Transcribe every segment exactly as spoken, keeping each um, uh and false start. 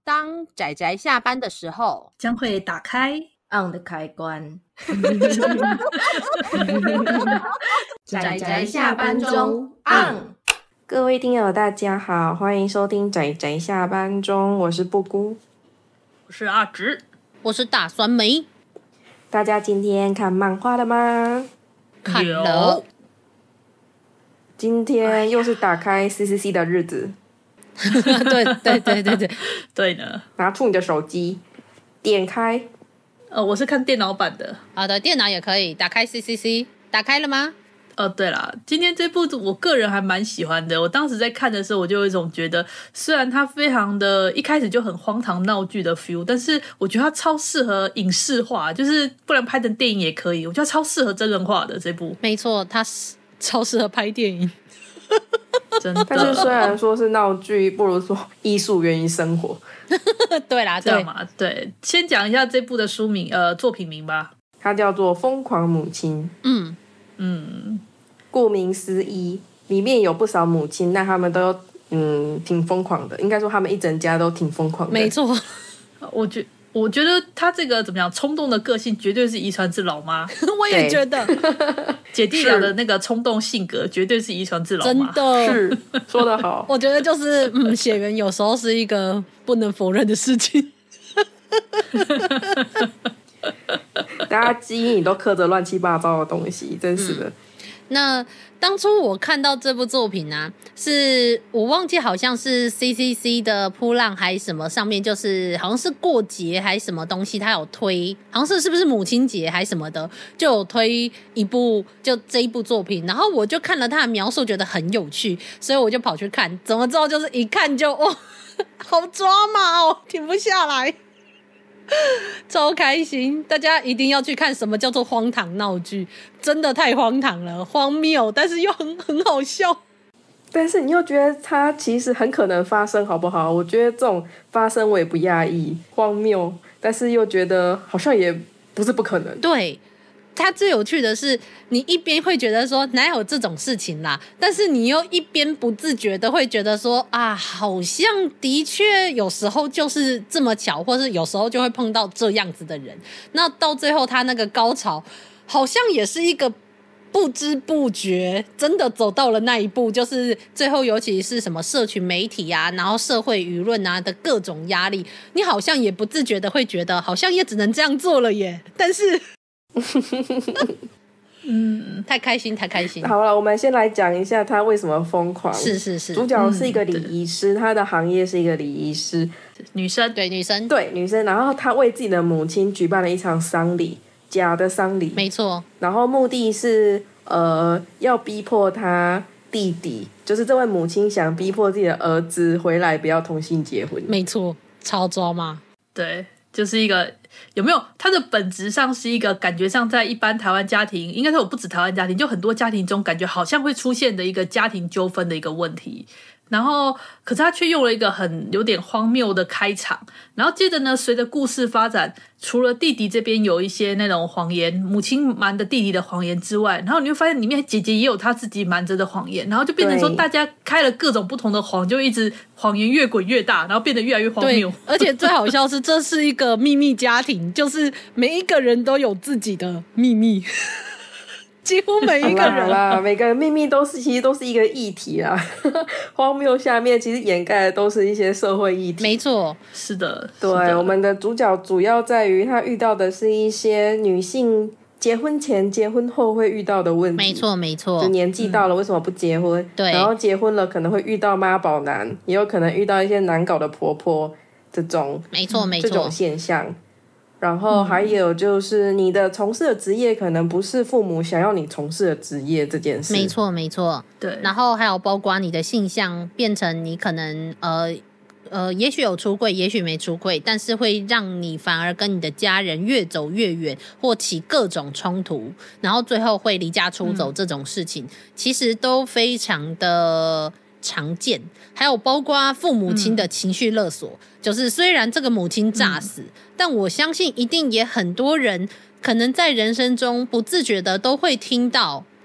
当宅宅下班的时候， 将会打开 on 的开关。 宅宅下班中 on。 各位听友大家好，欢迎收听宅宅下班中，我是布姑， 我是阿直， 我是大酸梅。 大家今天看漫画了吗？ 看了。 今天又是打开 C C C 的日子。 对对对对对对呢， 拿出你的手机，点开。 呃，我是看电脑版的。 好的，电脑也可以打开 C C C， 打开了吗？ 呃，对啦，今天这部我个人还蛮喜欢的。我当时在看的时候，我就有一种觉得，虽然它非常的一开始就很荒唐闹剧的 feel， 但是我觉得它超适合影视化，就是不然拍成电影也可以。我觉得它超适合真人化的这部。 没错，它超适合拍电影。 真的。 但是虽然说是闹剧，不如说艺术源于生活。 对啦， 对嘛，对。先讲一下这部的书名，呃，作品名吧。 它叫做《疯狂母亲》。 嗯嗯， 顾名思义，里面有不少母亲，但他们都嗯挺疯狂的。应该说，他们一整家都挺疯狂的。 没错， 我觉我觉得他这个怎么样，冲动的个性绝对是遗传自老妈。 我也觉得， 姐弟俩的那个冲动性格绝对是遗传自老妈。 真的是说得好。 我觉得就是嗯，血缘有时候是一个不能否认的事情。 大家基因里都刻着乱七八糟的东西，真是的。 嗯、那当初我看到这部作品啊，是我忘记好像是 C C C 的扑浪还是什么，上面就是好像是过节还是什么东西，他有推，好像是是不是母亲节还是什么的，就有推一部就这一部作品，然后我就看了他的描述，觉得很有趣，所以我就跑去看，怎么知道就是一看就哦，好抓马哦，停不下来。超开心，大家一定要去看什么叫做荒唐闹剧，真的太荒唐了，荒谬，但是又很很好笑。 但是你又觉得它其实很可能发生，好不好？我觉得这种发生我也不讶异，荒谬，但是又觉得好像也不是不可能。 对。它最有趣的是，你一边会觉得说哪有这种事情啦，但是你又一边不自觉的会觉得说啊，好像的确有时候就是这么巧，或是有时候就会碰到这样子的人。那到最后他那个高潮，好像也是一个不知不觉真的走到了那一步，就是最后尤其是什么社群媒体啊，然后社会舆论啊的各种压力，你好像也不自觉的会觉得好像也只能这样做了耶，但是嗯，太开心，太开心。 好了，我们先来讲一下他为什么疯狂。 是是是， 主角是一个礼仪师，嗯、他的行业是一个礼仪师， 女生， 对女生， 对女生。然后他为自己的母亲举办了一场丧礼，假的丧礼， 没错。 然后目的是呃，要逼迫他弟弟，就是这位母亲想逼迫自己的儿子回来，不要同性结婚。 没错，超抓嘛。 对，就是一个。有没有它的本质上是一个感觉上在一般台湾家庭，应该说不止台湾家庭，就很多家庭中感觉好像会出现的一个家庭纠纷的一个问题。然后可是他却用了一个很有点荒谬的开场，然后接着呢，随着故事发展，除了弟弟这边有一些那种谎言，母亲瞒的弟弟的谎言之外，然后你会发现里面姐姐也有她自己瞒着的谎言，然后就变成说大家开了各种不同的谎，就一直谎言越滚越大，然后变得越来越荒谬。 而且最好笑是这是一个秘密家庭，就是每一个人都有自己的秘密。几乎每一个人好啦，好啦，每个人秘密都是其实都是一个议题啦。荒谬下面其实掩盖的都是一些社会议题。 没错， 是的， 对， 是的。 我们的主角主要在于他遇到的是一些女性结婚前、结婚后会遇到的问题。 没错，没错。 就年纪到了，为什么不结婚？ 对、嗯。 然后结婚了，可能会遇到妈宝男，也有可能遇到一些难搞的婆婆，这种没错，没错， 这种现象。然后还有就是你的从事的职业可能不是父母想要你从事的职业这件事。 没错没错， 对。 然后还有包括你的性向变成你可能呃呃，也许有出柜也许没出柜，但是会让你反而跟你的家人越走越远，或起各种冲突，然后最后会离家出走，这种事情、嗯、其实都非常的常见。还有包括父母亲的情绪勒索、嗯、就是虽然这个母亲诈死、嗯、但我相信一定也很多人可能在人生中不自觉的都会听到，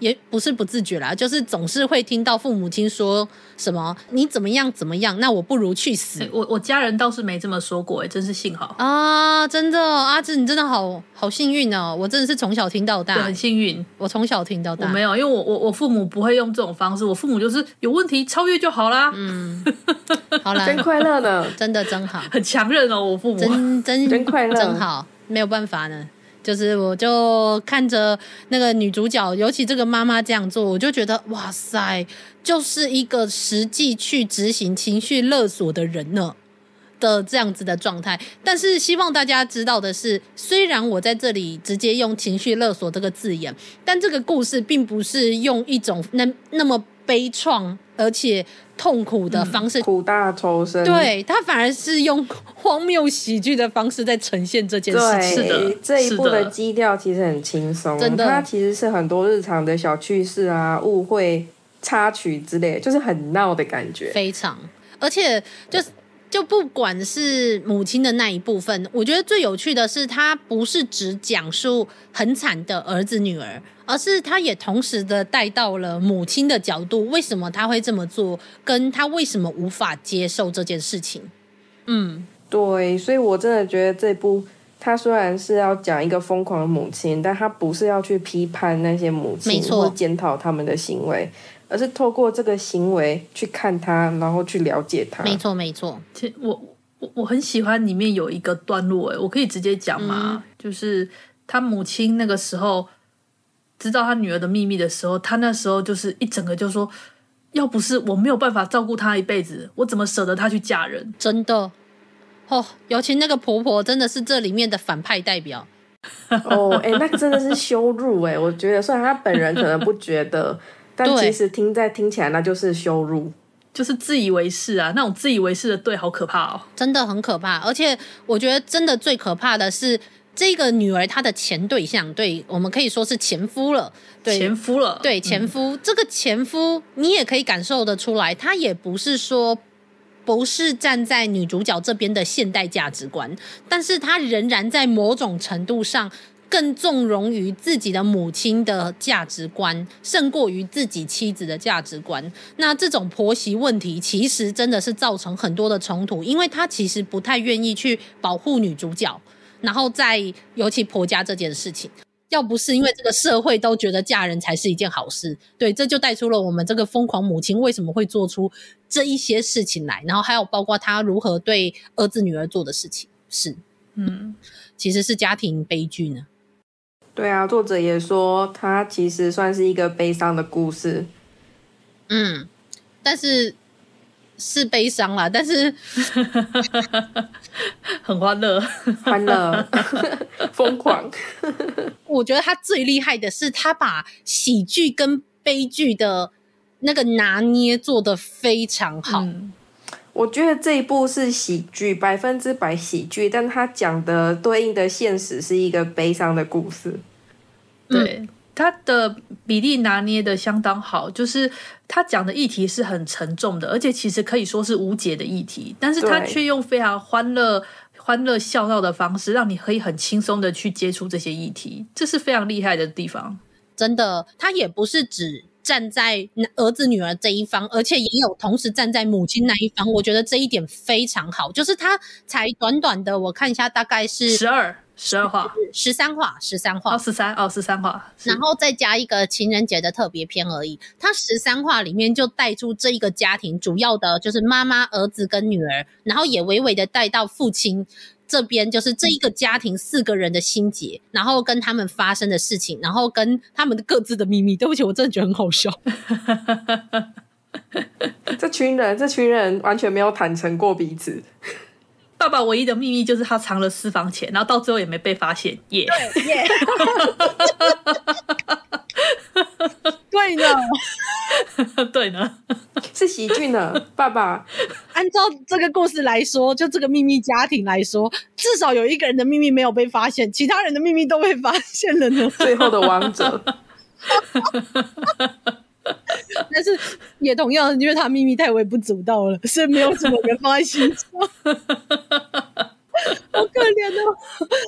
也不是不自觉啦，就是总是会听到父母亲说什么你怎么样怎么样，那我不如去死。 欸、我我家人倒是没这么说过，哎，真是幸好啊！真的，阿芝你真的好好幸运哦，我真的是从小听到大， 很幸运， 我从小听到大。 我没有，因为我我我父母不会用这种方式，我父母就是有问题超越就好啦。 嗯，好啦， 真快乐呢， 真的真好， 很强韧哦，我父母真真真快乐， 真好，没有办法呢。就是我就看着那个女主角，尤其这个妈妈这样做，我就觉得哇塞，就是一个实际去执行情绪勒索的人呢的这样子的状态。但是希望大家知道的是，虽然我在这里直接用情绪勒索这个字眼，但这个故事并不是用一种那那么悲怆而且痛苦的方式、 嗯、苦大仇深， 对，他反而是用荒谬喜剧的方式在呈现这件事情。 对， 是的， 这一部的基调其实很轻松， 真的， 它其实是很多日常的小趣事啊、误会、插曲之类，就是很闹的感觉， 非常，而且就就不管是母亲的那一部分，我觉得最有趣的是，他不是只讲述很惨的儿子女儿，而是他也同时的带到了母亲的角度，为什么他会这么做，跟他为什么无法接受这件事情。嗯， 对，所以我真的觉得这部他虽然是要讲一个疯狂的母亲，但他不是要去批判那些母亲或检讨他们的行为，而是透过这个行为去看他，然后去了解他。 没错没错， 其实我我我很喜欢里面有一个段落，哎，我可以直接讲吗？嗯、就是他母亲那个时候知道他女儿的秘密的时候，他那时候就是一整个就说，要不是我没有办法照顾她一辈子，我怎么舍得她去嫁人？ 真的哦，尤其那个婆婆真的是这里面的反派代表。 哦，哎、欸，那个真的是羞辱哎、欸！我觉得虽然他本人可能不觉得，但其实听在听起来那就是羞辱， 就是自以为是啊，那种自以为是的对，好可怕哦， 真的很可怕。而且我觉得真的最可怕的是，这个女儿她的前对象，对我们可以说是前夫了，对前夫了， 对前夫、嗯，这个前夫你也可以感受得出来，他也不是说。不是站在女主角这边的现代价值观，但是他仍然在某种程度上更纵容于自己的母亲的价值观，胜过于自己妻子的价值观。那这种婆媳问题其实真的是造成很多的冲突，因为他其实不太愿意去保护女主角，然后在尤其婆家这件事情。要不是因为这个社会都觉得嫁人才是一件好事，对，这就带出了我们这个疯狂母亲为什么会做出这一些事情来，然后还有包括她如何对儿子女儿做的事情，是，嗯，其实是家庭悲剧呢。 对啊，作者也说它其实算是一个悲伤的故事， 嗯，但是是悲伤啦，但是很欢乐， 欢乐，疯狂。 我觉得他最厉害的是，他把喜剧跟悲剧的那个拿捏做得非常好。嗯， 我觉得这一部是喜剧，百分之百喜剧，但他讲的对应的现实是一个悲伤的故事。 对。嗯，他的比例拿捏的相当好，就是他讲的议题是很沉重的，而且其实可以说是无解的议题，但是他却用非常欢乐欢乐笑闹的方式，让你可以很轻松的去接触这些议题，这是非常厉害的地方。 真的，他也不是只站在儿子女儿这一方，而且也有同时站在母亲那一方，我觉得这一点非常好，就是他才短短的我看一下大概是十二十二话， 十三话，十三话， 哦，十三，哦，十三话， 然后再加一个情人节的特别篇而已。他十三话里面就带出这一个家庭，主要的就是妈妈、儿子跟女儿，然后也微微的带到父亲这边，就是这一个家庭四个人的心结，然后跟他们发生的事情，然后跟他们各自的秘密。对不起，我真的觉得很好笑。 这群人，这群人完全没有坦诚过彼此。 爸爸唯一的秘密就是他藏了私房钱，然后到最后也没被发现。耶、yeah. 对耶，对呢， 对呢， 是喜剧呢。爸爸， 按照这个故事来说，就这个秘密家庭来说，至少有一个人的秘密没有被发现，其他人的秘密都被发现了呢。 最后的王者。 但是也同样因为他秘密太微不足道了，所以没有什么人放在心上。好可怜哦。好了，没有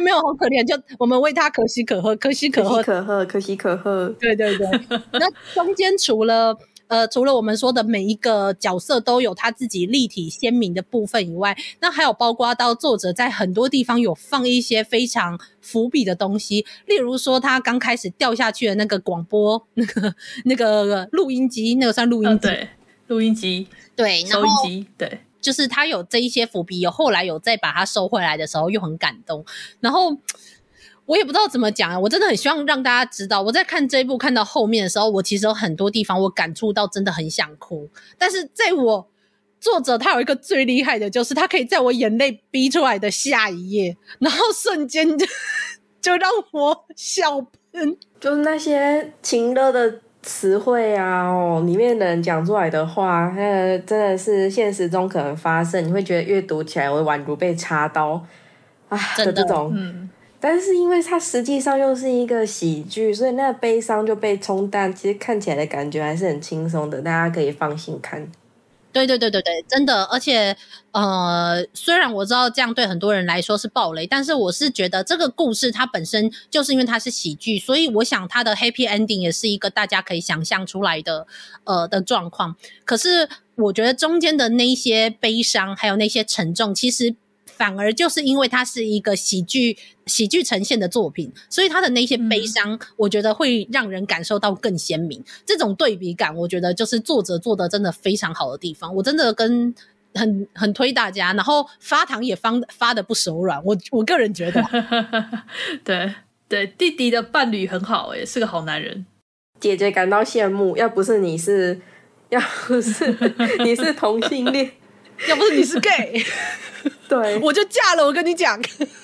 没有好可怜，就我们为他可喜可贺，可喜可贺， 可喜可贺，可喜可贺。 对对对。那中间除了呃，除了我们说的每一个角色都有他自己立体鲜明的部分以外，那还有包括到作者在很多地方有放一些非常伏笔的东西，例如说他刚开始掉下去的那个广播那个那个录音机，那个算录音机、 嗯、对，录音机， 对， 收音机，对， 就是他有这一些伏笔，有后来有再把它收回来的时候又很感动。然后我也不知道怎么讲啊，我真的很希望让大家知道，我在看这一部看到后面的时候，我其实有很多地方我感触到真的很想哭，但是在我作者他有一个最厉害的，就是他可以在我眼泪逼出来的下一页，然后瞬间就就让我笑喷， 就是那些情勒的词汇啊，哦，里面的人讲出来的话，那真的是现实中可能发生，你会觉得阅读起来会宛如被插刀啊的这种，嗯。但是因为它实际上又是一个喜剧，所以那个悲伤就被冲淡，其实看起来的感觉还是很轻松的，大家可以放心看。 对对对对对，真的，而且呃，虽然我知道这样对很多人来说是暴雷，但是我是觉得这个故事它本身就是因为它是喜剧，所以我想它的 happy ending 也是一个大家可以想象出来的呃的状况。可是我觉得中间的那一些悲伤还有那些沉重，其实反而就是因为它是一个喜剧喜剧呈现的作品，所以它的那些悲伤我觉得会让人感受到更鲜明、嗯、这种对比感我觉得就是作者做的真的非常好的地方，我真的跟很很推大家，然后发糖也发发的不手软，我我个人觉得对对，弟弟的伴侣很好耶，是个好男人， 姐姐感到羡慕，要不是你是要不是你是同性恋要不是你是 gay 对， 我就嫁了，我跟你讲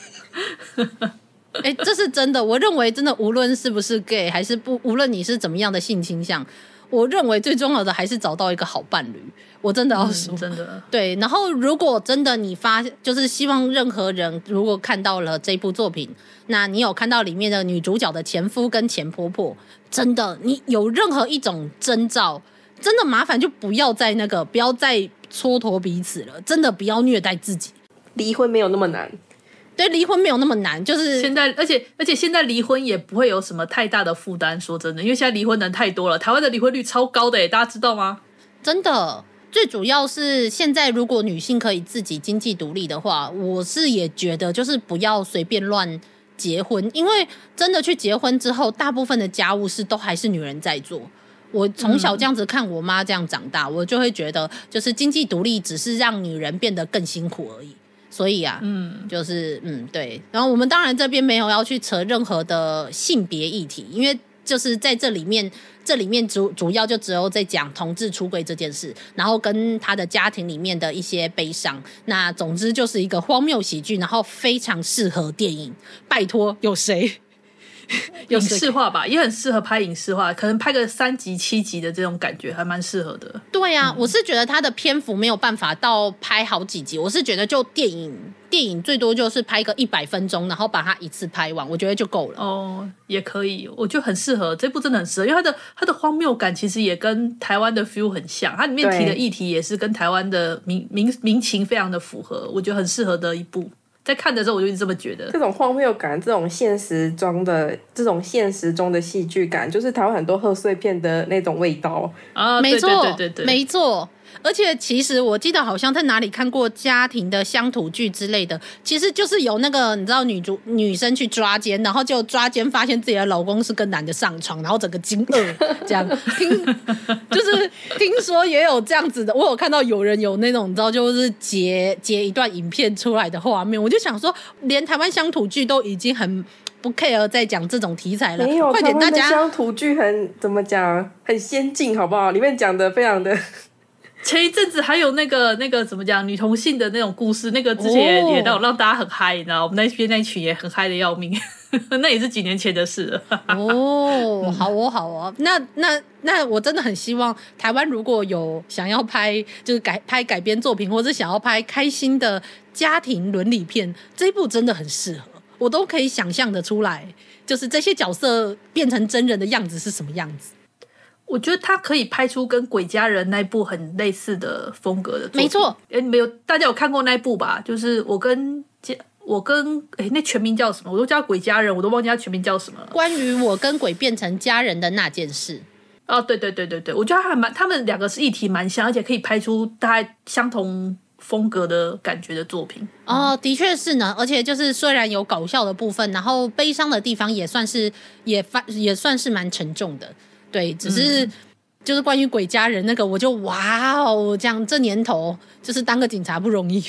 哎、欸，这是真的，我认为真的无论是不是 gay 还是不，无论你是怎么样的性倾向，我认为最重要的还是找到一个好伴侣，我真的要说、嗯、 真的对。然后如果真的你发就是希望任何人如果看到了这部作品，那你有看到里面的女主角的前夫跟前婆婆，真的你有任何一种征兆，真的麻烦就不要再那个不要再蹉跎彼此了，真的不要虐待自己， 离婚没有那么难， 对，离婚没有那么难，就是现在，而且而且现在离婚也不会有什么太大的负担。说真的，因为现在离婚人太多了，台湾的离婚率超高的耶，大家知道吗？ 真的，最主要是现在如果女性可以自己经济独立的话，我是也觉得就是不要随便乱结婚，因为真的去结婚之后，大部分的家务事都还是女人在做。我从小这样子看我妈这样长大、嗯、我就会觉得就是经济独立只是让女人变得更辛苦而已，所以啊嗯，就是嗯对。然后我们当然这边没有要去扯任何的性别议题，因为就是在这里面这里面主主要就只有在讲同志出柜这件事，然后跟他的家庭里面的一些悲伤，那总之就是一个荒谬喜剧，然后非常适合电影，拜托有谁影视化吧，也很适合拍影视化，可能拍个三集七集的这种感觉还蛮适合的。 对啊、嗯、我是觉得他的篇幅没有办法到拍好几集，我是觉得就电影电影最多就是拍个一百分钟，然后把它一次拍完，我觉得就够了。 哦，也可以，我觉得很适合，这部真的很适合，因为它的它的荒谬感其实也跟台湾的 feel 很像，它里面提的议题也是跟台湾的民民民情非常的符合，我觉得很适合的一部。在看的时候我就一直这么觉得， 这种荒谬感，这种现实中的这种现实中的戏剧感，就是台湾很多贺岁片的那种味道啊， 没错， 对对对对对， 没错。而且其实我记得好像在哪里看过家庭的乡土剧之类的，其实就是有那个你知道女主女生去抓奸，然后就抓奸发现自己的老公是跟男的上床，然后整个惊愕这样听就是听说也有这样子的，我有看到有人有那种你知道就是截截一段影片出来的画面，我就想说连台湾乡土剧都已经很不 care 在讲这种题材了， 没有， 快点大家， 台湾的乡土剧很怎么讲，很先进好不好，里面讲的非常的前一阵子还有那个那个怎么讲女同性的那种故事，那个之前也、哦、也让让大家很嗨，你知道我们那边那群也很嗨的要命那也是几年前的事了哦，好哦好哦，那那那我真的很希望台湾如果有想要拍就是改拍改编作品，或者想要拍开心的家庭伦理片，这一部真的很适合，我都可以想象的出来，就是这些角色变成真人的样子是什么样子。 我觉得他可以拍出跟鬼家人那部很类似的风格的作品。 没错， 诶，你们有大家有看过那部吧？就是我跟我跟哎那全名叫什么？我都叫鬼家人，我都忘记他全名叫什么了。 关于我跟鬼变成家人的那件事。 哦，对对对对对，我觉得他还蛮，他们两个是议题蛮像，而且可以拍出大概相同风格的感觉的作品。 哦，的确是呢，而且就是虽然有搞笑的部分，然后悲伤的地方也算是也发也算是蛮沉重的。对，只是、嗯、就是关于鬼家人那个，我就哇哦，这样这年头就是当个警察不容易。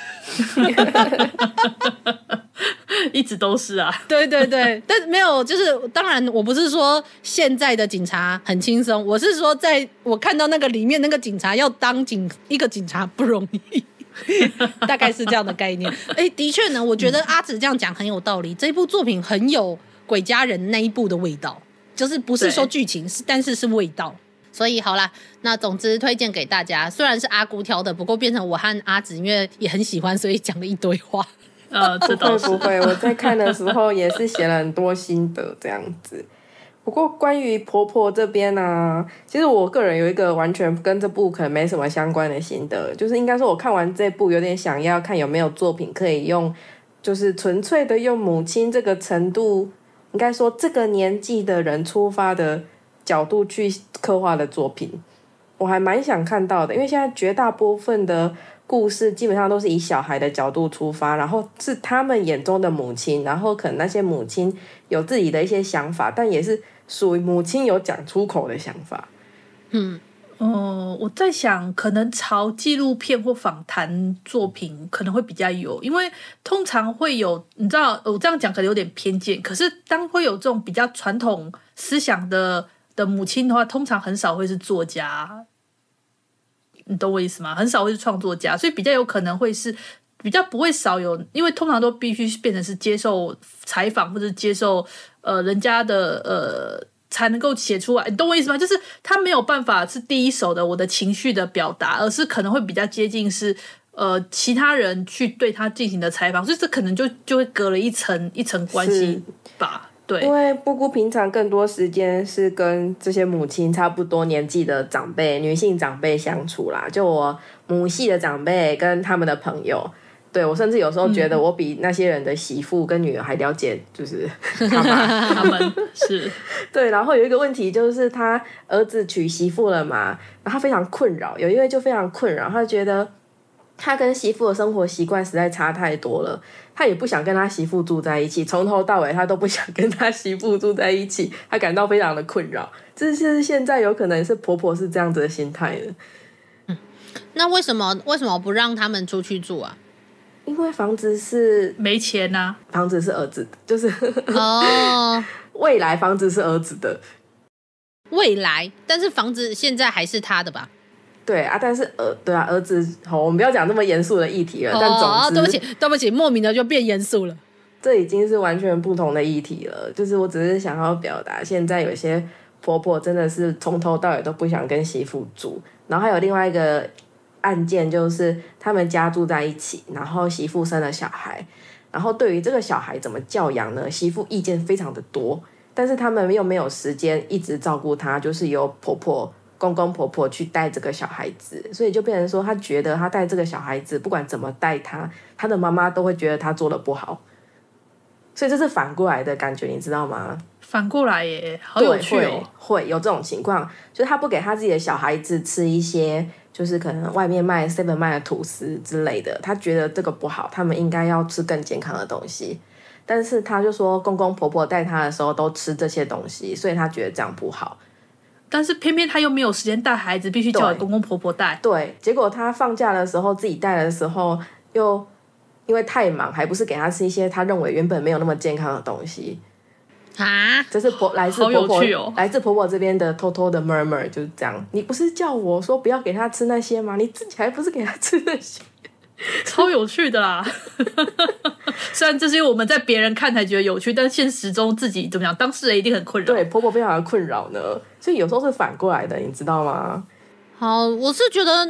一直都是啊， 对对对，但没有，就是当然我不是说现在的警察很轻松，我是说在我看到那个里面那个警察要当警一个警察不容易。大概是这样的概念。哎，的确呢，我觉得阿紫这样讲很有道理，这部作品很有鬼家人那一部的味道，就是不是说剧情，是但是是味道。所以好啦，那总之推荐给大家，虽然是阿姑挑的，不过变成我和阿紫因为也很喜欢，所以讲了一堆话。 呃，这倒是不会不会，我在看的时候也是写了很多心得这样子。不过关于婆婆这边啊，其实我个人有一个完全跟这部可能没什么相关的心得，就是应该说我看完这部有点想要看有没有作品可以用，就是纯粹的用母亲这个程度，应该说这个年纪的人出发的角度去刻画的作品，我还蛮想看到的。因为现在绝大部分的故事基本上都是以小孩的角度出发，然后是他们眼中的母亲，然后可能那些母亲有自己的一些想法，但也是属于母亲有讲出口的想法。 嗯， 哦，我在想可能朝纪录片或访谈作品可能会比较有，因为通常会有，你知道我这样讲可能有点偏见，可是当会有这种比较传统思想的的母亲的话，通常很少会是作家，你懂我意思吗？很少会是创作家，所以比较有可能会是比较不会少有，因为通常都必须变成是接受采访或者接受呃人家的呃才能够写出来，你懂我意思吗？就是他没有办法是第一手的我的情绪的表达，而是可能会比较接近是呃其他人去对他进行的采访，所以这可能就就会隔了一层一层关系吧。对， 因为布谷平常更多时间是跟这些母亲差不多年纪的长辈、女性长辈相处啦。就我母系的长辈跟他们的朋友，对，我甚至有时候觉得我比那些人的媳妇跟女儿还了解，就是他妈他们是对。然后有一个问题就是他儿子娶媳妇了嘛，然后他非常困扰，有一位就非常困扰，他觉得他跟媳妇的生活习惯实在差太多了，他也不想跟他媳妇住在一起，从头到尾他都不想跟他媳妇住在一起，他感到非常的困扰。这是现在有可能是婆婆是这样子的心态的。 嗯，那为什么为什么不让他们出去住啊？ 因为房子是没钱啊， 房子是儿子的，就是哦， 未来房子是儿子的， 未来，但是房子现在还是他的吧？ 对啊，但是儿对啊，儿子，好，我们不要讲那么严肃的议题了。 哦、 但总之、哦， 对不起，对不起，莫名的就变严肃了。 这已经是完全不同的议题了。就是我只是想要表达，现在有些婆婆真的是从头到尾都不想跟媳妇住。然后还有另外一个案件，就是他们家住在一起，然后媳妇生了小孩，然后对于这个小孩怎么教养呢？媳妇意见非常的多，但是他们又没有时间一直照顾他，就是由婆婆。公公婆婆去带这个小孩子，所以就变成说他觉得他带这个小孩子不管怎么带他，他的妈妈都会觉得他做得不好，所以这是反过来的感觉，你知道吗？ 反过来耶，好有趣哦。 会, 会有这种情况，就是他不给他自己的小孩子吃一些就是可能外面卖 seven 卖的吐司之类的，他觉得这个不好，他们应该要吃更健康的东西，但是他就说公公婆婆带他的时候都吃这些东西，所以他觉得这样不好， 但是偏偏他又没有时间带孩子，必须叫公公婆婆带。 对，结果他放假的时候自己带的时候，又因为太忙，还不是给他吃一些他认为原本没有那么健康的东西啊！ 这是婆来自婆婆、 哦、 来自婆婆这边的偷偷的 murmur 就是这样。你不是叫我说不要给他吃那些吗？你自己还不是给他吃那些？ 超有趣的啦！虽然这是因为我们在别人看才觉得有趣，但是现实中自己怎么样，当事人一定很困扰。 对，婆婆非常的困扰呢，所以有时候是反过来的，你知道吗？ 好，我是觉得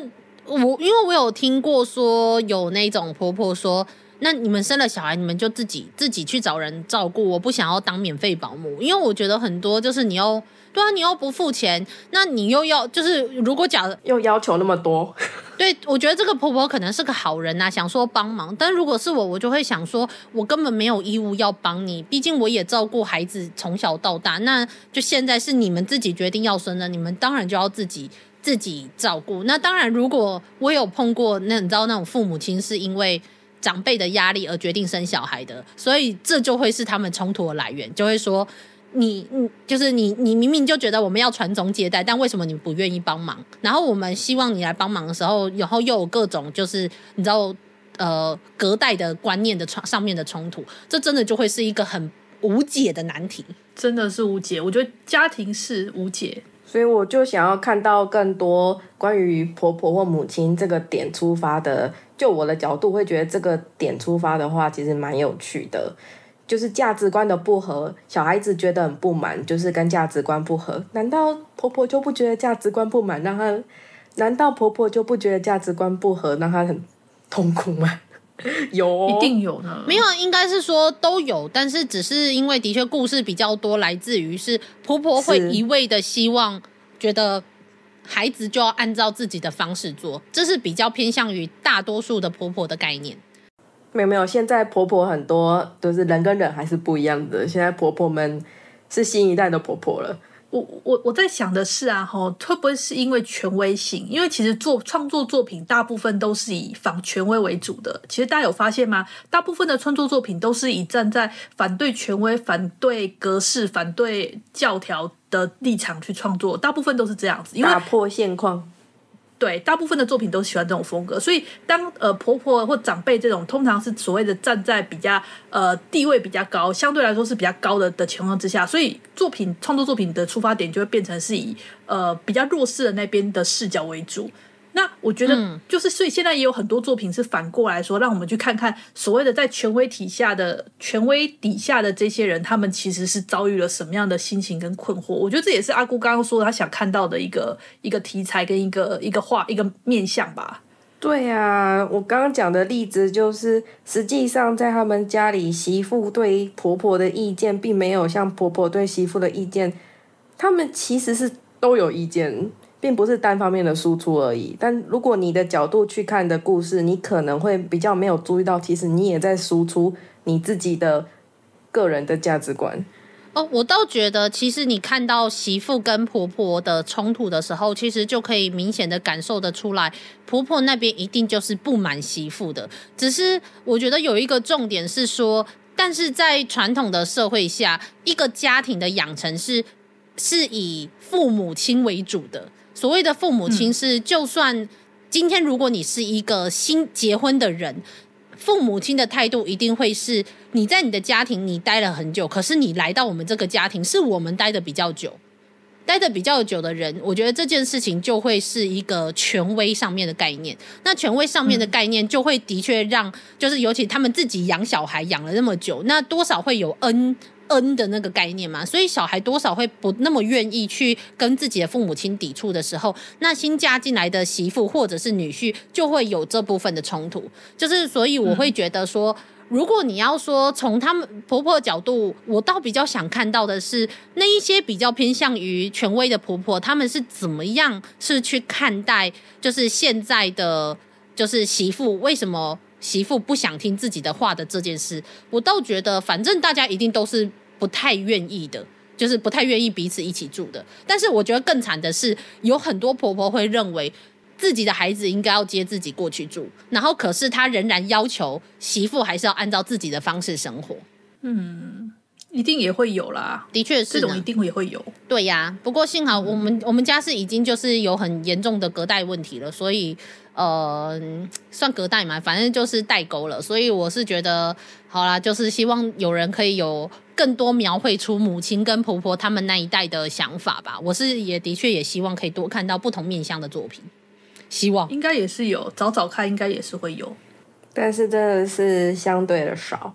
我因为我有听过说有那种婆婆说，那你们生了小孩，你们就自己自己去找人照顾，我不想要当免费保姆，因为我觉得很多就是你又对啊，你又不付钱，那你又要就是如果假又要求那么多， 对，我觉得这个婆婆可能是个好人啊，想说帮忙，但如果是我，我就会想说，我根本没有义务要帮你，毕竟我也照顾孩子从小到大，那就现在是你们自己决定要生的，你们当然就要自己自己照顾。那当然，如果我有碰过那你知道那种父母亲是因为长辈的压力而决定生小孩的，所以这就会是他们冲突的来源，就会说你就是你你明明就觉得我们要传宗接代，但为什么你不愿意帮忙？然后我们希望你来帮忙的时候，然后又有各种就是你知道呃隔代的观念的上面的冲突，这真的就会是一个很无解的难题， 真的是无解。我觉得家庭是无解， 所以我就想要看到更多关于婆婆或母亲这个点出发的，就我的角度会觉得这个点出发的话其实蛮有趣的，就是价值观的不合，小孩子觉得很不满，就是跟价值观不合，难道婆婆就不觉得价值观不满让她难道婆婆就不觉得价值观不合让她很痛苦吗？有、哦、 一定有呢。 没有，应该是说都有，但是只是因为的确故事比较多，来自于是婆婆会一味的希望觉得孩子就要按照自己的方式做，这是比较偏向于大多数的婆婆的概念。 没有没有，现在婆婆很多都是人跟人还是不一样的，现在婆婆们是新一代的婆婆了。 我我我在想的是啊，齁，会不会是因为权威性？因为其实做创作作品大部分都是以反权威为主的。其实大家有发现吗？大部分的创作作品都是以站在反对权威、反对格式、反对教条的立场去创作，大部分都是这样子，因为打破现况。 对，大部分的作品都喜欢这种风格，所以当呃婆婆或长辈这种通常是所谓的站在比较呃地位比较高，相对来说是比较高的的情况之下，所以作品创作作品的出发点就会变成是以呃比较弱势的那边的视角为主。那我觉得就是，所以现在也有很多作品是反过来说，让我们去看看所谓的在权威体下的权威底下的这些人，他们其实是遭遇了什么样的心情跟困惑。我觉得这也是阿姑刚刚说他想看到的一个一个题材跟一个一个画一个面向吧。 对啊，我刚刚讲的例子就是，实际上在他们家里，媳妇对婆婆的意见并没有像婆婆对媳妇的意见，他们其实是都有意见，并不是单方面的输出而已。但如果你的角度去看的故事，你可能会比较没有注意到，其实你也在输出你自己的个人的价值观。 哦，我倒觉得其实你看到媳妇跟婆婆的冲突的时候，其实就可以明显的感受得出来，婆婆那边一定就是不满媳妇的。只是我觉得有一个重点是说，但是在传统的社会下，一个家庭的养成是是以父母亲为主的。所谓的父母亲是，就算今天如果你是一个新结婚的人，父母亲的态度一定会是，你在你的家庭你待了很久，可是你来到我们这个家庭，是我们待的比较久，待的比较久的人，我觉得这件事情就会是一个权威上面的概念。那权威上面的概念就会的确让，就是尤其他们自己养小孩养了那么久，那多少会有恩恩的那个概念嘛，所以小孩多少会不那么愿意去跟自己的父母亲抵触的时候，那新嫁进来的媳妇或者是女婿就会有这部分的冲突。就是所以我会觉得说，嗯，如果你要说从他们婆婆的角度，我倒比较想看到的是那一些比较偏向于权威的婆婆，他们是怎么样是去看待就是现在的就是媳妇为什么媳妇不想听自己的话的这件事。我倒觉得反正大家一定都是不太愿意的，就是不太愿意彼此一起住的。但是我觉得更惨的是，有很多婆婆会认为自己的孩子应该要接自己过去住，然后可是她仍然要求媳妇还是要按照自己的方式生活。 嗯，一定也会有啦， 的确是这种一定也会有。 对呀，不过幸好我们、嗯、我们家是已经就是有很严重的隔代问题了，所以呃，算隔代嘛，反正就是代沟了。所以我是觉得，好啦，就是希望有人可以有更多描绘出母亲跟婆婆他们那一代的想法吧。我是也的确也希望可以多看到不同面向的作品，希望应该也是有，找找看应该也是会有， 但是真的是相对的少。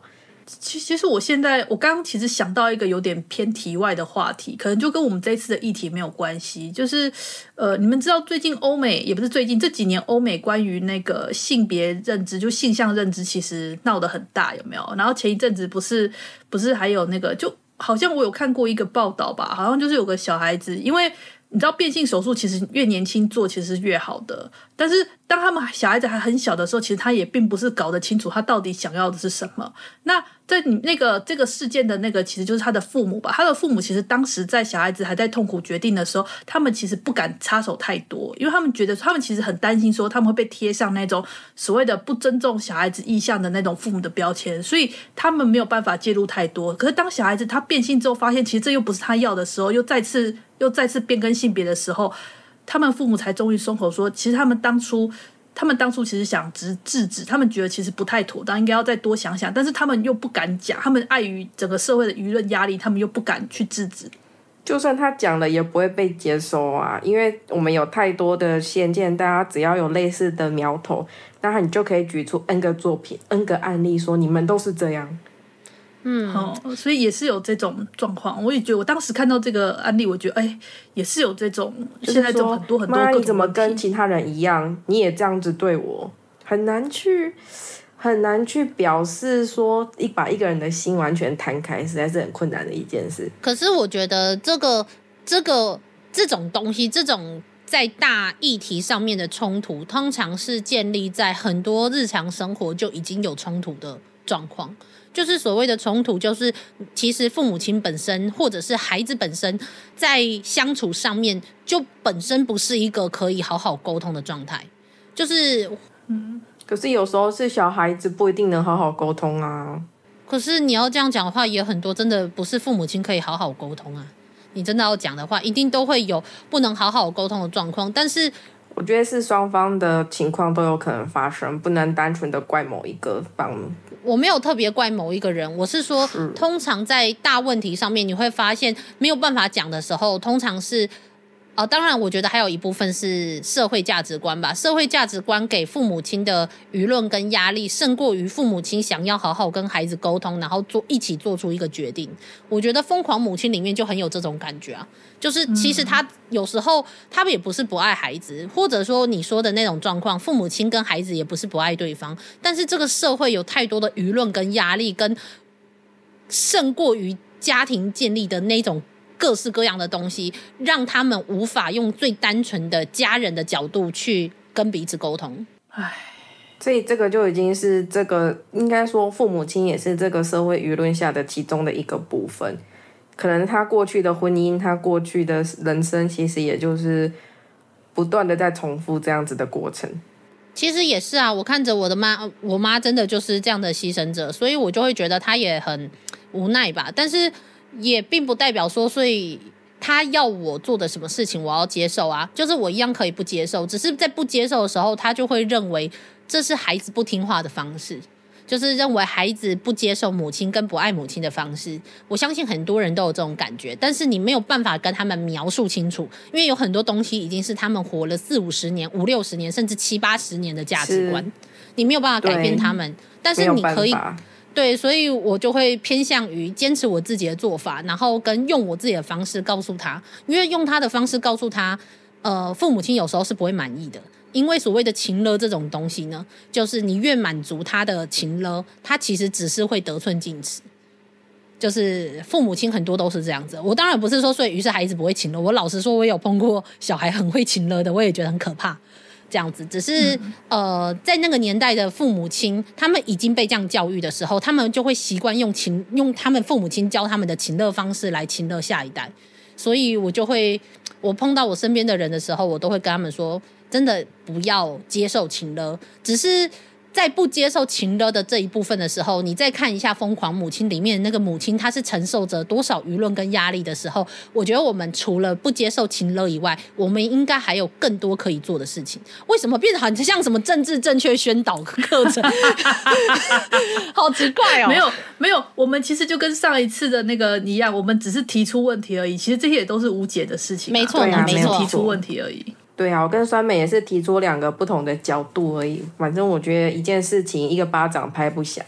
其其实我现在我刚刚其实想到一个有点偏题外的话题，可能就跟我们这一次的议题没有关系，就是呃，你们知道最近欧美也不是最近这几年欧美关于那个性别认知就性向认知其实闹得很大，有没有？然后前一阵子不是不是还有那个就好像我有看过一个报道吧，好像就是有个小孩子，因为你知道变性手术其实越年轻做其实是越好的，但是当他们小孩子还很小的时候，其实他也并不是搞得清楚他到底想要的是什么。那在你那个这个事件的那个其实就是他的父母吧，他的父母其实当时在小孩子还在痛苦决定的时候，他们其实不敢插手太多，因为他们觉得他们其实很担心说他们会被贴上那种所谓的不尊重小孩子意向的那种父母的标签，所以他们没有办法介入太多。可是当小孩子他变性之后发现其实这又不是他要的时候，又再次又再次变更性别的时候，他们父母才终于松口说其实他们当初他们当初其实想制止，他们觉得其实不太妥当，应该要再多想想，但是他们又不敢讲，他们碍于整个社会的舆论压力，他们又不敢去制止。 就算他讲了也不会被接收啊，因为我们有太多的先见，大家只要有类似的苗头，那你就可以举出 N 个作品 N 个案例说你们都是这样。 嗯、哦，所以也是有这种状况。我也觉得，我当时看到这个案例，我觉得，哎，也是有这种， 就是、 现在这种很多很多各种问题。 妈，你怎么跟其他人一样，你也这样子对我，很难去很难去表示说，一把一个人的心完全摊开，实在是很困难的一件事。 可是我觉得这个这个这种东西，这种在大议题上面的冲突，通常是建立在很多日常生活就已经有冲突的状况。就是所谓的冲突，就是其实父母亲本身或者是孩子本身在相处上面就本身不是一个可以好好沟通的状态，就是嗯，可是有时候是小孩子不一定能好好沟通啊。 可是你要这样讲的话，也很多真的不是父母亲可以好好沟通啊。你真的要讲的话，一定都会有不能好好沟通的状况，但是我觉得是双方的情况都有可能发生，不能单纯的怪某一个方。 我没有特别怪某一个人，我是说是通常在大问题上面你会发现没有办法讲的时候，通常是呃，当然我觉得还有一部分是社会价值观吧，社会价值观给父母亲的舆论跟压力胜过于父母亲想要好好跟孩子沟通，然后做一起做出一个决定。我觉得疯狂母亲里面就很有这种感觉啊，就是其实他有时候他们也不是不爱孩子，或者说你说的那种状况，父母亲跟孩子也不是不爱对方，但是这个社会有太多的舆论跟压力跟胜过于家庭建立的那种各式各样的东西，让他们无法用最单纯的家人的角度去跟彼此沟通。 唉， 所以这个就已经是这个应该说父母亲也是这个社会舆论下的其中的一个部分。可能他过去的婚姻，他过去的人生，其实也就是不断的在重复这样子的过程。 其实也是啊，我看着我的妈，我妈真的就是这样的牺牲者，所以我就会觉得她也很无奈吧。但是也并不代表说，所以他要我做的什么事情我要接受啊，就是我一样可以不接受，只是在不接受的时候，他就会认为这是孩子不听话的方式，就是认为孩子不接受母亲跟不爱母亲的方式。我相信很多人都有这种感觉，但是你没有办法跟他们描述清楚，因为有很多东西已经是他们活了四五十年、五六十年，甚至七八十年的价值观，你没有办法改变他们，但是你可以。对，所以我就会偏向于坚持我自己的做法，然后跟用我自己的方式告诉他，因为用他的方式告诉他，呃，父母亲有时候是不会满意的，因为所谓的情勒这种东西呢，就是你越满足他的情勒，他其实只是会得寸进尺。就是父母亲很多都是这样子，我当然不是说所以于是孩子不会情勒，我老实说我有碰过小孩很会情勒的，我也觉得很可怕。这样子只是、嗯、呃，在那个年代的父母亲，他们已经被这样教育的时候，他们就会习惯用情用他们父母亲教他们的情勒方式来情勒下一代，所以我就会我碰到我身边的人的时候，我都会跟他们说，真的不要接受情勒，只是在不接受情勒的这一部分的时候，你再看一下《疯狂母亲》里面那个母亲，她是承受着多少舆论跟压力的时候，我觉得我们除了不接受情勒以外，我们应该还有更多可以做的事情。为什么变得好像什么政治正确宣导课程？好奇怪哦！ 没有没有，我们其实就跟上一次的那个一样，我们只是提出问题而已。其实这些也都是无解的事情、啊， 没错呢，没错， 提出问题而已。 对啊，我跟酸梅也是提出两个不同的角度而已。反正我觉得一件事情一个巴掌拍不响，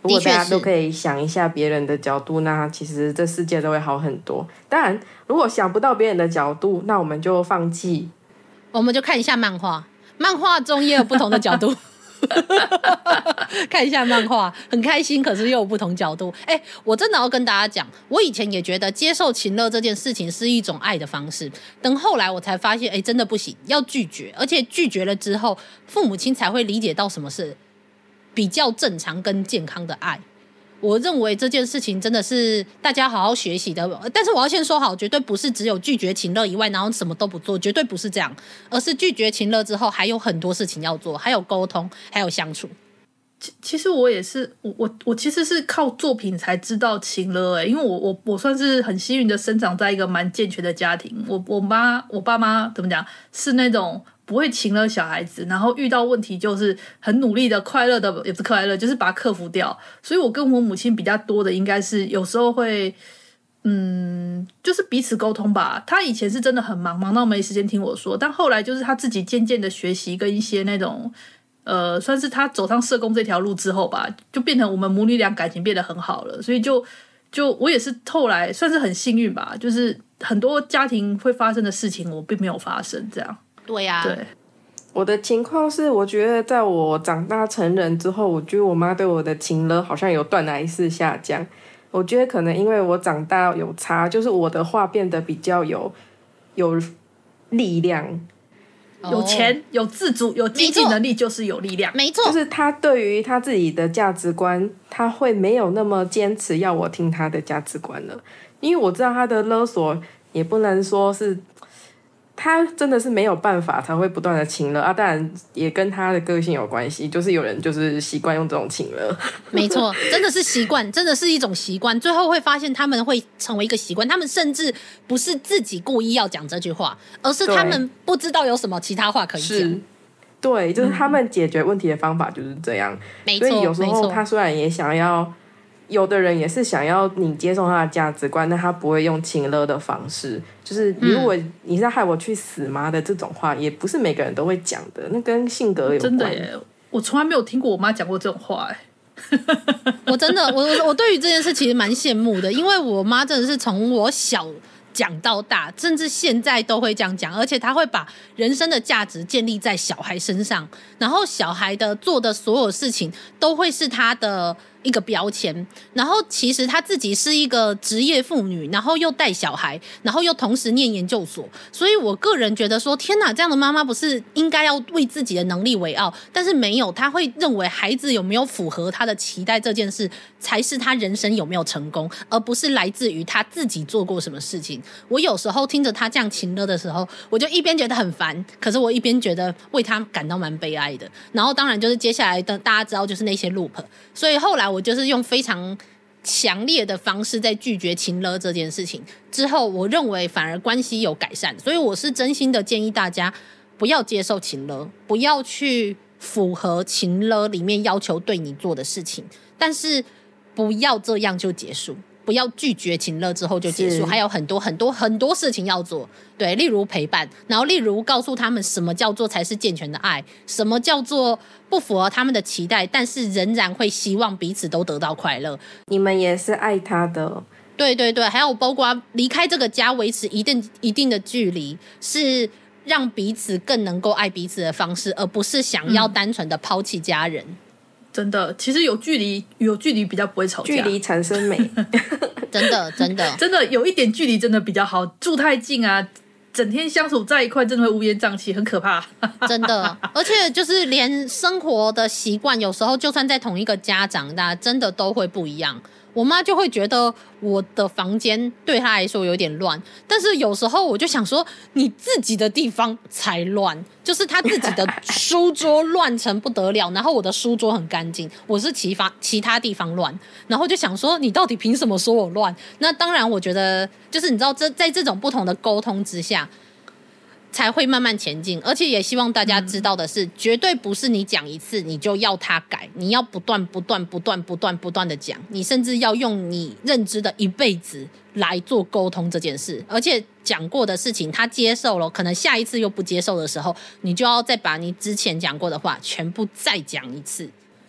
如果大家都可以想一下别人的角度，那其实这世界都会好很多。当然如果想不到别人的角度，那我们就放弃， 我们就看一下漫画，漫画中也有不同的角度看一下漫画很开心，可是又有不同角度。哎、欸，我真的要跟大家讲，我以前也觉得接受情勒这件事情是一种爱的方式，等后来我才发现，哎、欸，真的不行，要拒绝，而且拒绝了之后，父母亲才会理解到什么是比较正常跟健康的爱。我认为这件事情真的是大家好好学习的，但是我要先说好，绝对不是只有拒绝情勒以外然后什么都不做，绝对不是这样，而是拒绝情勒之后还有很多事情要做，还有沟通，还有相处。 其其实我也是，我我我其实是靠作品才知道情勒欸，因为我我我算是很幸运的生长在一个蛮健全的家庭，我我妈我爸妈怎么讲是那种不会情勒小孩子，然后遇到问题就是很努力的快乐的，也不是快乐，就是把它克服掉。所以我跟我母亲比较多的应该是有时候会嗯，就是彼此沟通吧。她以前是真的很忙，忙到没时间听我说，但后来就是她自己渐渐的学习跟一些那种呃，算是她走上社工这条路之后吧，就变成我们母女俩感情变得很好了。所以就就我也是后来算是很幸运吧，就是很多家庭会发生的事情我并没有发生这样。 对呀、啊， 对， 我的情况是，我觉得在我长大成人之后，我觉得我妈对我的情勒好像有断崖式下降。我觉得可能因为我长大有差，就是我的话变得比较有有力量， 有钱、有自主、有经济能力，就是有力量。 没错， 就是他对于他自己的价值观，他会没有那么坚持要我听他的价值观了，因为我知道他的勒索也不能说是。他真的是没有办法才会不断的情勒啊，当然也跟他的个性有关系，就是有人就是习惯用这种情勒。 没错，真的是习惯，真的是一种习惯，最后会发现他们会成为一个习惯，他们甚至不是自己故意要讲这句话，而是他们不知道有什么其他话可以讲。 对，就是他们解决问题的方法就是这样。 没错， 所以有时候他虽然也想要，有的人也是想要你接受他的价值观，但他不会用情勒的方式。就是如果你是要害我去死吗的这种话，也不是每个人都会讲的，那跟性格有关。 真的耶，我从来没有听过我妈讲过这种话耶。 我真的，我我对于这件事其实蛮羡慕的，因为我妈真的是从我小讲到大，甚至现在都会这样讲，而且她会把人生的价值建立在小孩身上，然后小孩的做的所有事情都会是她的一个标签，然后其实她自己是一个职业妇女，然后又带小孩，然后又同时念研究所，所以我个人觉得说，天哪，这样的妈妈不是应该要为自己的能力为傲，但是没有，她会认为孩子有没有符合她的期待这件事才是她人生有没有成功，而不是来自于她自己做过什么事情。我有时候听着她这样情勒的时候，我就一边觉得很烦，可是我一边觉得为她感到蛮悲哀的。然后当然就是接下来的大家知道就是那些 loop， 所以后来我就是用非常强烈的方式在拒绝情勒这件事情之后，我认为反而关系有改善，所以我是真心的建议大家不要接受情勒，不要去符合情勒里面要求对你做的事情，但是不要这样就结束，不要拒绝情勒之后就结束，还有很多很多很多事情要做。对，例如陪伴，然后例如告诉他们什么叫做才是健全的爱，什么叫做不符合他们的期待，但是仍然会希望彼此都得到快乐。 你们也是爱他的。 对对对，还有包括离开这个家，维持一定一定的距离，是让彼此更能够爱彼此的方式，而不是想要单纯的抛弃家人。嗯， 真的，其实有距离，有距离比较不会吵架， 距离产生美。 真的，真的， 真的有一点距离真的比较好。住太近啊，整天相处在一块，真的会乌烟瘴气，很可怕。 真的，而且就是连生活的习惯，有时候就算在同一个家长大，真的都会不一样。我妈就会觉得我的房间对她来说有点乱，但是有时候我就想说，你自己的地方才乱，就是她自己的书桌乱成不得了，然后我的书桌很干净，我是其他其他地方乱，然后就想说，你到底凭什么说我乱？那当然，我觉得就是你知道，这在这种不同的沟通之下，才会慢慢前进。而且也希望大家知道的是，嗯、绝对不是你讲一次你就要他改，你要不断不断不断不断不断的讲，你甚至要用你认知的一辈子来做沟通这件事。而且讲过的事情他接受了，可能下一次又不接受的时候，你就要再把你之前讲过的话全部再讲一次。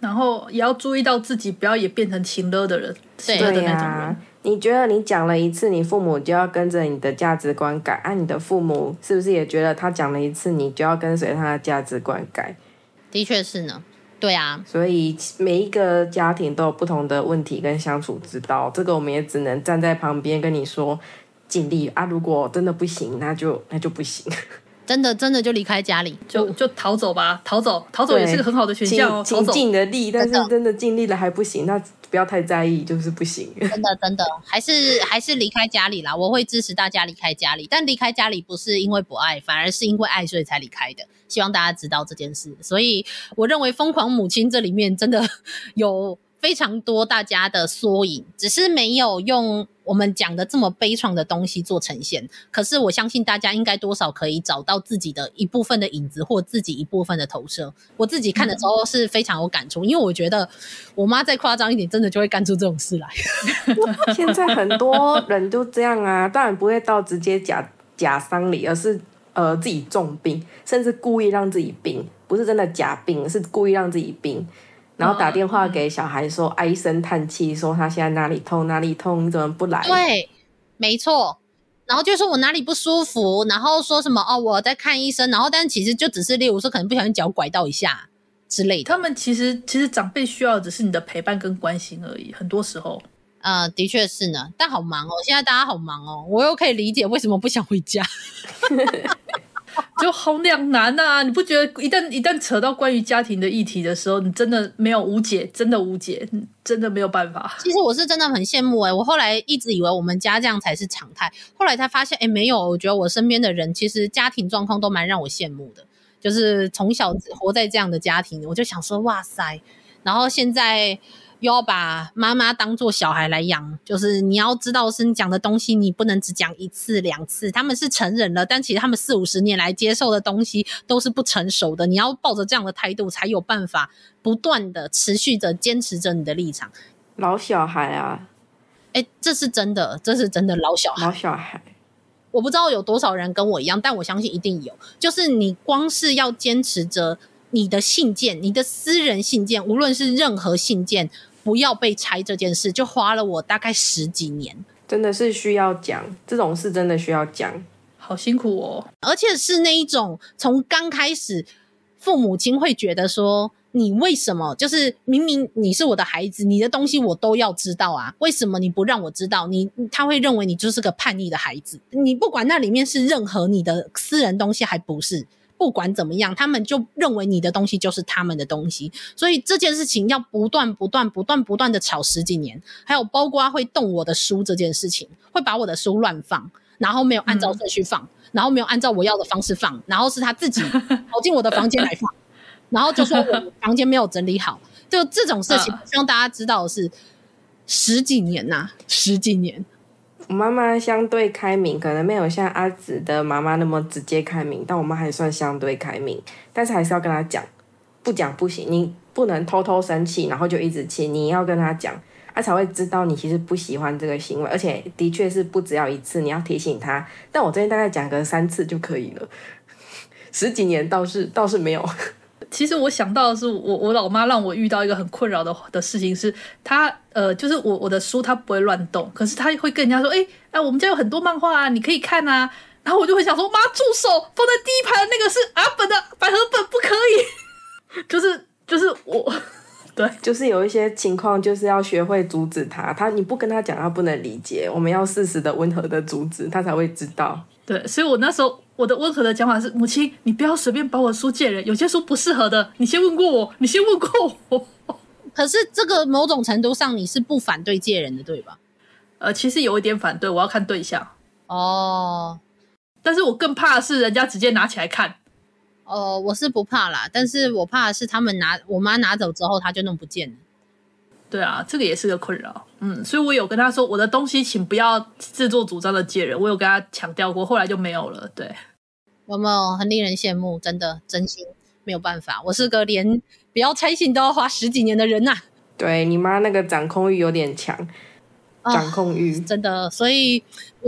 然后也要注意到自己不要也变成情勒的人，情勒的那种人。啊， 你觉得你讲了一次，你父母就要跟着你的价值观改啊？你的父母是不是也觉得他讲了一次，你就要跟随他的价值观改？ 的确是呢。对啊， 所以每一个家庭都有不同的问题跟相处之道，这个我们也只能站在旁边跟你说尽力啊，如果真的不行，那就那就不行。 真的真的就离开家里， 就就逃走吧，逃走逃走也是个很好的选项哦。 尽尽的力，但是真的尽力了还不行，那不要太在意，就是不行。 真的真的，还是还是离开家里啦。我会支持大家离开家里，但离开家里不是因为不爱，反而是因为爱所以才离开的。希望大家知道这件事。所以我认为《疯狂母亲》这里面真的有非常多大家的缩影，只是没有用我们讲的这么悲怆的东西做呈现。可是我相信大家应该多少可以找到自己的一部分的影子，或自己一部分的投射。我自己看的时候是非常有感触，因为我觉得我妈再夸张一点，真的就会干出这种事来。 现在很多人都这样啊，当然不会到直接假假丧礼，而是呃自己重病，甚至故意让自己病，不是真的假病，是故意让自己病。然后打电话给小孩说，唉声叹气说他现在哪里痛哪里痛，你怎么不来？ 对，没错。然后就说我哪里不舒服，然后说什么哦我在看医生，然后但其实就只是例如说可能不小心脚拐到一下之类的。 他们其实其实长辈需要的只是你的陪伴跟关心而已，很多时候。 呃，的确是呢，但好忙哦，现在大家好忙哦，我又可以理解为什么不想回家。 就好两难啊！你不觉得一旦一旦扯到关于家庭的议题的时候，你真的没有无解，真的无解，真的没有办法。 其实我是真的很羡慕哎、欸，我后来一直以为我们家这样才是常态，后来才发现哎、欸，没有，我觉得我身边的人其实家庭状况都蛮让我羡慕的，就是从小活在这样的家庭，我就想说哇塞，然后现在又要把妈妈当作小孩来养，就是你要知道是你讲的东西你不能只讲一次两次，他们是成人了，但其实他们四五十年来接受的东西都是不成熟的，你要抱着这样的态度才有办法不断的持续着坚持着你的立场。 老小孩啊， 欸，这是真的，这是真的老小孩。 老小孩， 我不知道有多少人跟我一样，但我相信一定有，就是你光是要坚持着你的信件，你的私人信件，无论是任何信件不要被拆这件事，就花了我大概十几年。 真的是需要讲，这种事真的需要讲， 好辛苦哦。 而且是那一种从刚开始父母亲会觉得说你为什么就是明明你是我的孩子，你的东西我都要知道啊，为什么你不让我知道？你他会认为你就是个叛逆的孩子，你不管那里面是任何你的私人东西还不是，不管怎么样他们就认为你的东西就是他们的东西，所以这件事情要不断不断不断不断的吵十几年。还有包括会动我的书这件事情，会把我的书乱放，然后没有按照顺序放、嗯、然后没有按照我要的方式放，然后是他自己跑进我的房间来放然后就说我房间没有整理好，就这种事情希望大家知道的是十几年啊，十几年。 我妈妈相对开明，可能没有像阿紫的妈妈那么直接开明，但我妈还算相对开明，但是还是要跟她讲，不讲不行，你不能偷偷生气然后就一直气，你要跟她讲，她才会知道你其实不喜欢这个行为，而且的确是不只要一次，你要提醒她，但我这边大概讲个三次就可以了，十几年倒是倒是没有。 其实我想到的是我我老妈让我遇到一个很困扰的的事情是，她呃就是我我的书她不会乱动，可是她会跟人家说哎哎、欸、我们家有很多漫画啊，你可以看啊，然后我就会想说妈住手，放在第一排的那个是阿本的百合本，不可以。就是就是我对， 就是有一些情况就是要学会阻止他，他你不跟他讲他不能理解，我们要适时的温和的阻止他才会知道。 对，所以我那时候我的温和的讲法是，母亲你不要随便把我的书借人，有些书不适合的你先问过我，你先问过我。 可是这个某种程度上你是不反对借人的对吧？ 呃，其实有一点反对，我要看对象哦， 但是我更怕的是人家直接拿起来看。 哦，我是不怕啦，但是我怕的是他们拿我妈拿走之后他就弄不见了。 对啊，这个也是个困扰。嗯，所以我有跟他说我的东西请不要自作主张的借人，我有跟他强调过，后来就没有了。对， 有没有很令人羡慕？真的真心没有办法，我是个连不要拆信都要花十几年的人呐、啊。 对，你妈那个掌控欲有点强，掌控欲、 哦、真的，所以我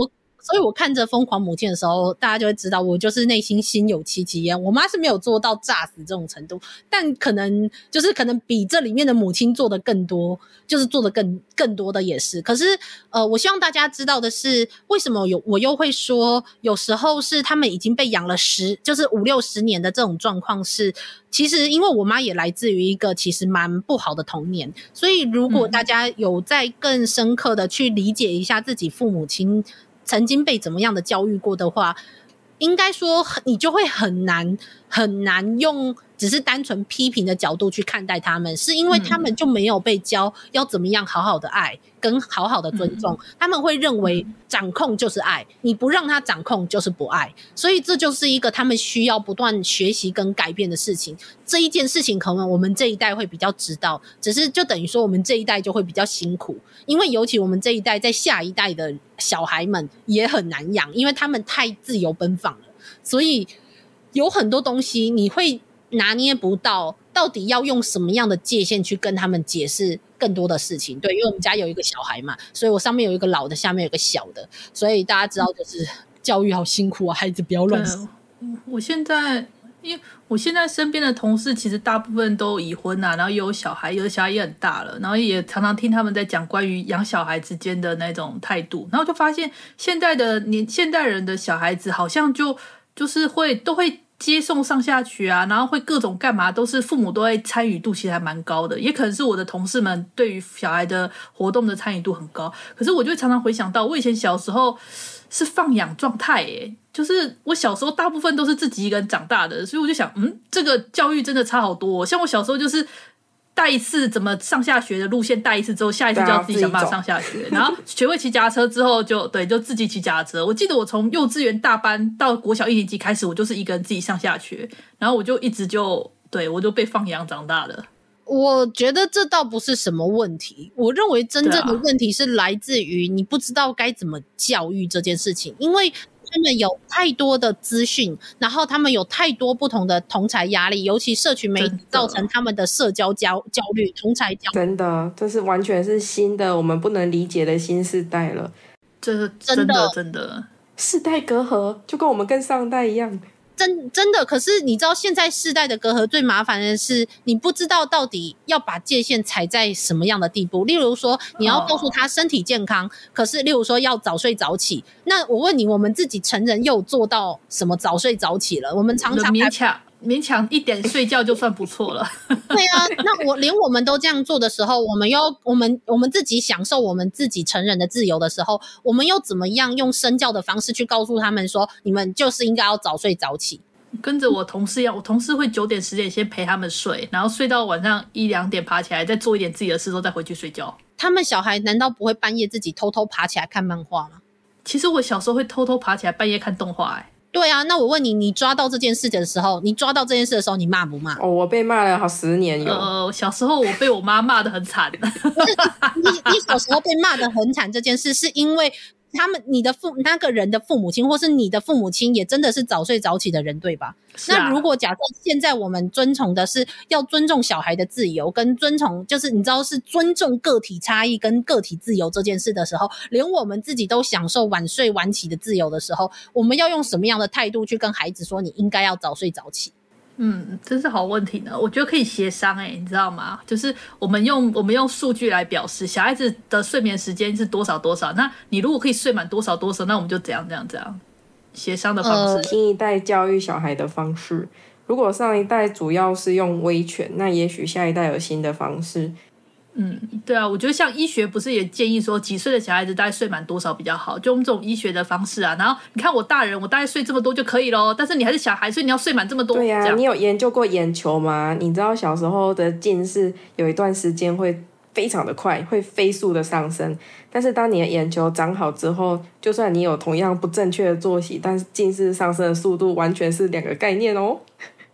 所以我看着疯狂母亲的时候，大家就会知道我就是内心心有戚戚焉。我妈是没有做到炸死这种程度，但可能就是可能比这里面的母亲做的更多，就是做的更更多的也是。可是呃，我希望大家知道的是，为什么有我又会说，有时候是他们已经被养了十，就是五六十年的这种状况是。其实因为我妈也来自于一个其实蛮不好的童年，所以如果大家有在更深刻的去理解一下自己父母亲曾经被怎么样的教育过的话，应该说你就会很难很难用只是单纯批评的角度去看待他们，是因为他们就没有被教要怎么样好好的爱跟好好的尊重、嗯、他们会认为掌控就是爱，你不让他掌控就是不爱，所以这就是一个他们需要不断学习跟改变的事情。这一件事情可能我们这一代会比较知道，只是就等于说我们这一代就会比较辛苦，因为尤其我们这一代在下一代的小孩们也很难养，因为他们太自由奔放了，所以有很多东西你会拿捏不到到底要用什么样的界限去跟他们解释更多的事情。对，因为我们家有一个小孩嘛，所以我上面有一个老的，下面有一个小的，所以大家知道就是教育好辛苦啊，孩子不要乱死。 我现在因为我现在身边的同事其实大部分都已婚啊，然后也有小孩，有的小孩也很大了，然后也常常听他们在讲关于养小孩之间的那种态度，然后就发现现在的年现代人的小孩子好像就就是会都会接送上下学啊，然后会各种干嘛，都是父母都会参与度其实还蛮高的，也可能是我的同事们对于小孩的活动的参与度很高。可是我就会常常回想到我以前小时候是放养状态耶，就是我小时候大部分都是自己一个人长大的，所以我就想嗯，这个教育真的差好多、哦、像我小时候就是带一次怎么上下学的路线带一次之后，下一次就要自己想办法上下学，然后学会骑脚踏车之后就对就自己骑脚踏车。我记得我从幼稚园大班到国小一年级开始，我就是一个人自己上下学，然后我就一直就对我就被放养长大的。 我觉得这倒不是什么问题，我认为真正的问题是来自于你不知道该怎么教育这件事情，因为他们有太多的资讯，然后他们有太多不同的同侪压力，尤其社群媒体造成他们的社交焦焦虑、同侪焦虑。 真的，这是完全是新的我们不能理解的新世代了。 这是真的真的世代隔阂，就跟我们跟上代一样。 真真的，可是你知道现在世代的隔阂最麻烦的是你不知道到底要把界限踩在什么样的地步。例如说你要告诉他身体健康、哦、可是例如说要早睡早起，那我问你，我们自己成人又做到什么早睡早起了？我们常常勉强勉强一点睡觉就算不错了。 对啊，那我连我们都这样做的时候，我们又我们我们自己享受我们自己成人的自由的时候，我们又怎么样用身教的方式去告诉他们说，你们就是应该要早睡早起？ 跟着我同事一样，我同事会九点十点先陪他们睡，然后睡到晚上一两点爬起来，再做一点自己的事之后再回去睡觉。 他们小孩难道不会半夜自己偷偷爬起来看漫画吗？ 其实我小时候会偷偷爬起来半夜看动画、欸、 对啊，那我问你，你抓到这件事的时候，你抓到这件事的时候，你骂不骂？ 哦，我被骂了好十年有。 呃，小时候我被我妈骂得很惨。 你你小时候被骂得很惨这件事，是因为他们你的父那个人的父母亲，或是你的父母亲也真的是早睡早起的人，对吧？啊、那如果假设现在我们遵从的是要尊重小孩的自由，跟尊重就是你知道是尊重个体差异跟个体自由这件事的时候，连我们自己都享受晚睡晚起的自由的时候，我们要用什么样的态度去跟孩子说你应该要早睡早起？ 嗯，这是好问题呢。我觉得可以协商哎、欸，你知道吗？就是我们用我们用数据来表示小孩子的睡眠时间是多少多少，那你如果可以睡满多少多少，那我们就怎样怎样怎样协商的方式、呃。 新一代教育小孩的方式，如果上一代主要是用威权，那也许下一代有新的方式。 嗯，对啊，我觉得像医学不是也建议说几岁的小孩子大概睡满多少比较好，就用这种医学的方式啊。然后你看我大人，我大概睡这么多就可以咯，但是你还是小孩，所以你要睡满这么多。 对啊，你有研究过眼球吗？你知道小时候的近视有一段时间会非常的快，会飞速的上升，但是当你的眼球长好之后，就算你有同样不正确的作息，但是近视上升的速度完全是两个概念哦。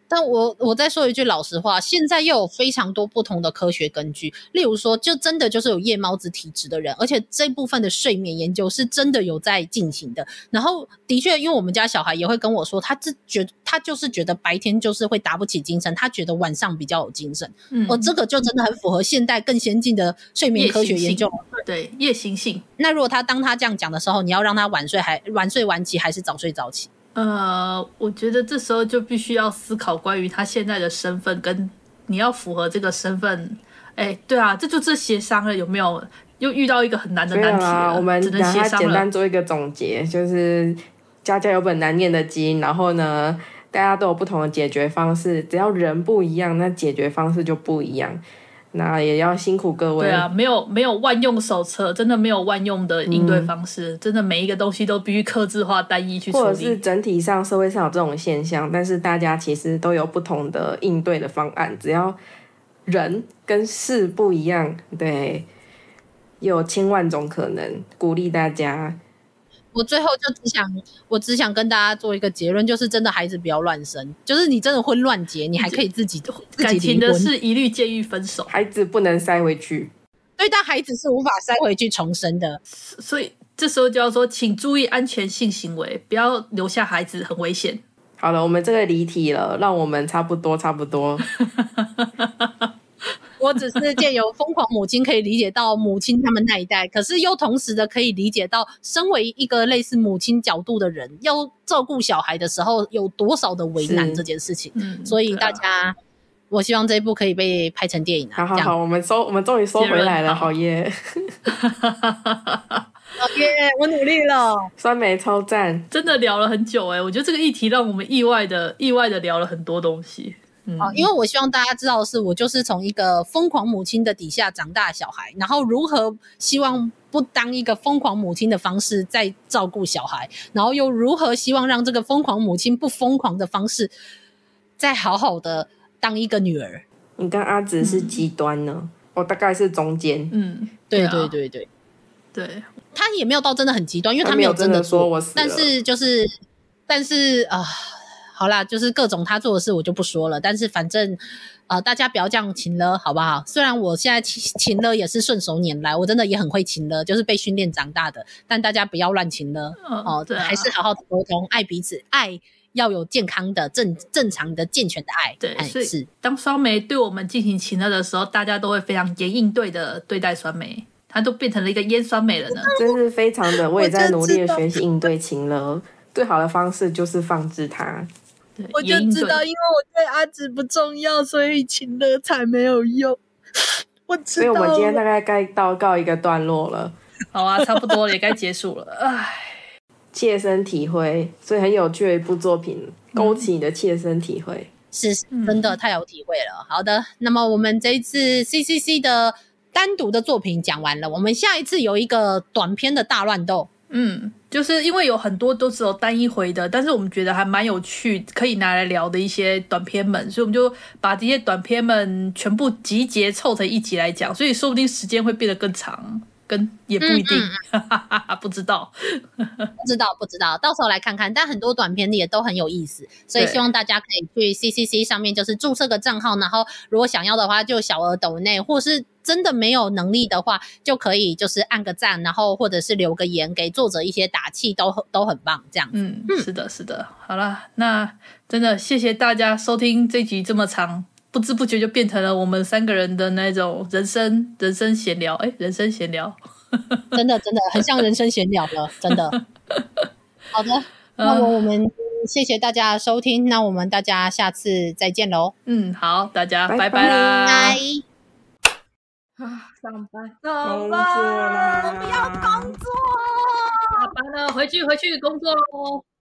但我我再说一句老实话，现在又有非常多不同的科学根据，例如说就真的就是有夜猫子体质的人，而且这部分的睡眠研究是真的有在进行的。然后的确因为我们家小孩也会跟我说，他是觉他就是觉得白天就是会打不起精神，他觉得晚上比较有精神，嗯，而这个就真的很符合现代更先进的睡眠科学研究。 对，夜行性。 那如果他当他这样讲的时候，你要让他晚睡还晚睡晚起还是早睡早起？ 呃，我觉得这时候就必须要思考关于他现在的身份，跟你要符合这个身份。哎，对啊，这就是协商了，有没有？又遇到一个很难的难题了， 我们只能协商了。 简单做一个总结，就是家家有本难念的经，然后呢，大家都有不同的解决方式，只要人不一样，那解决方式就不一样。那也要辛苦各位。 对啊，没有没有万用手册，真的没有万用的应对方式，嗯、真的每一个东西都必须客制化、单一去处理。 或者是整体上社会上有这种现象，但是大家其实都有不同的应对的方案，只要人跟事不一样，对，有千万种可能，鼓励大家。 我最后就只想，我只想跟大家做一个结论，就是真的孩子不要乱生，就是你真的婚乱结，你还可以自己感情的事一律建议分手， 孩子不能塞回去， 对，但孩子是无法塞回去重生的， 所以这时候就要说，请注意安全性行为，不要留下孩子，很危险。 好了，我们这个离题了，让我们差不多差不多。 我只是借由疯狂母亲可以理解到母亲他们那一代，可是又同时的可以理解到身为一个类似母亲角度的人要照顾小孩的时候有多少的为难这件事情、嗯、所以大家、啊、我希望这一部可以被拍成电影、啊、 好好好，我们收我们终于收回来了，好耶好耶，我努力了， 酸梅超赞， 真的聊了很久耶，我觉得这个议题让我们意外的意外的聊了很多东西。 嗯、因为我希望大家知道的是，我就是从一个疯狂母亲的底下长大的小孩，然后如何希望不当一个疯狂母亲的方式在照顾小孩，然后又如何希望让这个疯狂母亲不疯狂的方式再好好的当一个女儿。 你跟阿紫是极端呢、嗯、我大概是中间。 嗯，对对对对对， 他也没有到真的很极端，因为他没有真的做， 说我死了， 但是就是但是啊、呃好啦，就是各种他做的事我就不说了，但是反正呃，大家不要这样情勒好不好？虽然我现在情勒也是顺手拈来，我真的也很会情勒，就是被训练长大的，但大家不要乱情勒、嗯、哦、啊，还是好好的沟通，爱彼此，爱要有健康的正正常的健全的爱。 对，所以当酸梅对我们进行情勒的时候，大家都会非常严应对的对待酸梅，她都变成了一个腌酸梅了呢。 真是非常的，我也在努力的学习应对情勒，最好的方式就是放置它。 我就知道，因为我对阿紫不重要，所以情勒才没有用。我知道， 所以我们今天大概该到告一个段落了。 好啊，差不多了，也该结束了。唉， 切身体会，所以很有趣的一部作品，勾起你的切身体会， 是真的太有体会了。好的，那么我们这一次 C C C 的单独的作品讲完了，我们下一次有一个短篇的大乱斗。 嗯，就是因为有很多都只有单一回的，但是我们觉得还蛮有趣，可以拿来聊的一些短篇们，所以我们就把这些短篇们全部集结凑成一集来讲，所以说不定时间会变得更长，跟也不一定，嗯嗯不知道， 不知道，不知道，到时候来看看。但很多短片也都很有意思，所以希望大家可以去 C C C 上面就是注册个账号，然后如果想要的话就小额抖内，或是真的没有能力的话，就可以就是按个赞，然后或者是留个言给作者一些打气，都都很棒这样子。 嗯，是的，是的。好啦，那真的谢谢大家收听这集这么长。不知不觉就变成了我们三个人的那种人生人生闲聊，哎，人生闲聊， 真的真的很像人生闲聊了，真的。好的，那么我们谢谢大家的收听，那我们大家下次再见喽。 嗯，好，大家拜拜啦， 拜。 啊，上班， 上班， 我不要工作， 下班了，回去回去工作喽。